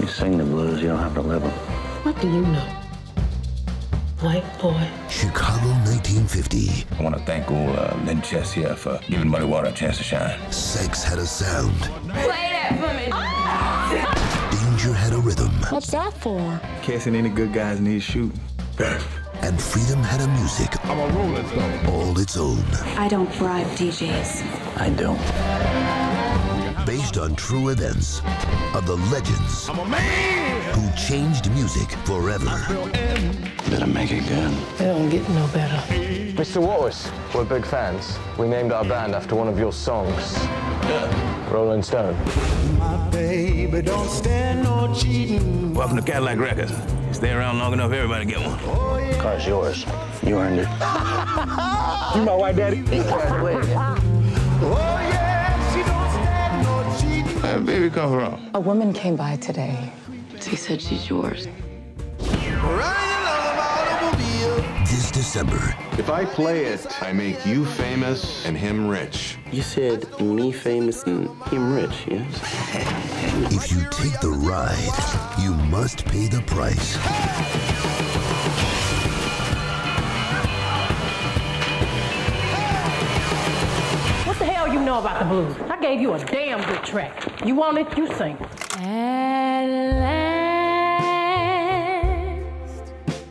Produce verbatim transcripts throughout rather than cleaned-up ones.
You sing the blues, you don't have to live them. What do you know? White boy. Chicago nineteen fifty. I want to thank old uh, Lynn Chess here for giving Muddy Water a chance to shine. Sex had a sound. Play that for me. Danger had a rhythm. What's that for? Casing any good guys need shooting. And freedom had a music. I'm a rolling stone. All its own. I don't bribe D Js. I don't. Based on true events of the legends I'm a man who changed music forever. Better make it good. It don't get no better. Mister Wallace, we're big fans. We named our band after one of your songs. Yeah. Rolling Stone. My baby don't stand no cheating. Welcome to Cadillac Records. You stay around long enough, everybody get one. Oh, yeah. Car's yours. You earned it. You my white daddy? Oh, yeah, she don't stand no cheating. Where did baby come from? A woman came by today. She said she's yours. This December. If I play it, I make you famous and him rich. You said me famous and him rich, yes? If you take the ride, you must pay the price. What the hell you know about the blues? I gave you a damn good track. You want it, you sing. At last,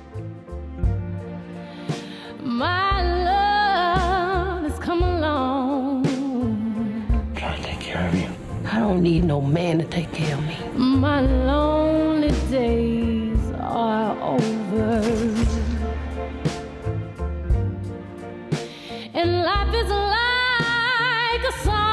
my love has come along. Trying to take care of you. I don't need no man to take care of me. My lonely days are over. And life is like a song.